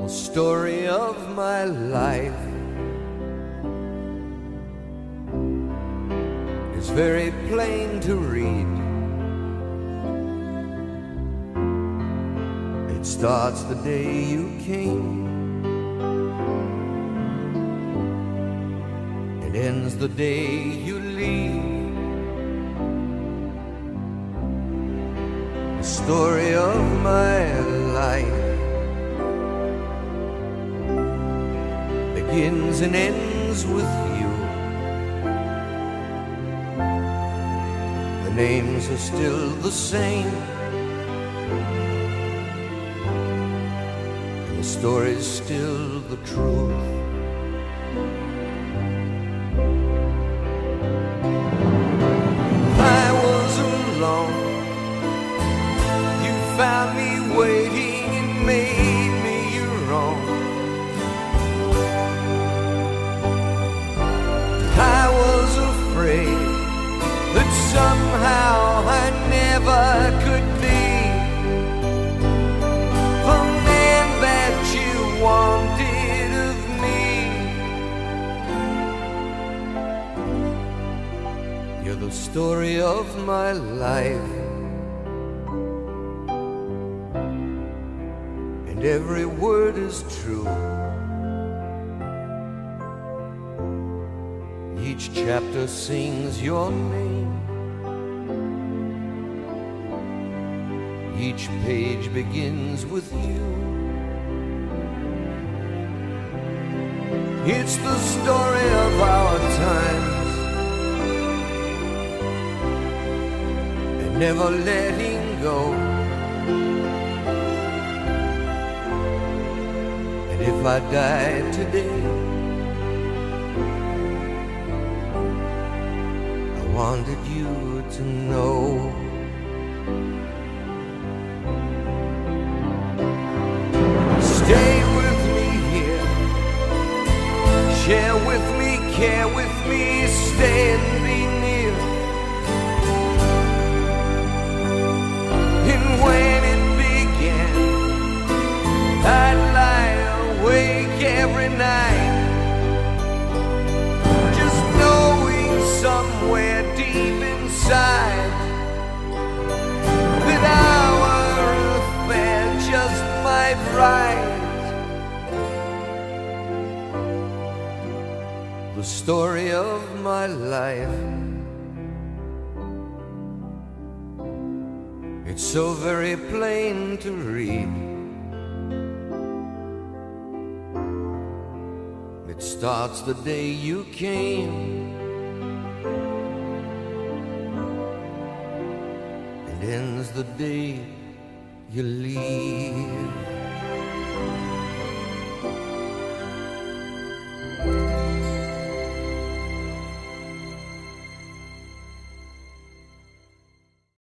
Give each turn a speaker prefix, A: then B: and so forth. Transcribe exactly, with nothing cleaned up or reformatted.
A: the story of my life is very plain to read. It starts the day you came, it ends the day you leave. The story of my life begins and ends with you. The names are still the same, and the story's still the truth. I was alone, you found me waiting and made me your own. I was afraid that somehow I never could be the man that you wanted of me. You're the story of my life, and every word is true. Each chapter sings your name, each page begins with you. It's the story of our times and never letting go. And if I died today, I wanted you to know. Stay with me here, share with me, care with me, stay and be near. And when it began, I'd lie awake every night, just knowing somewhere deep inside that our affair just might rise. The story of my life, it's so very plain to read. It starts the day you came, and ends the day you leave.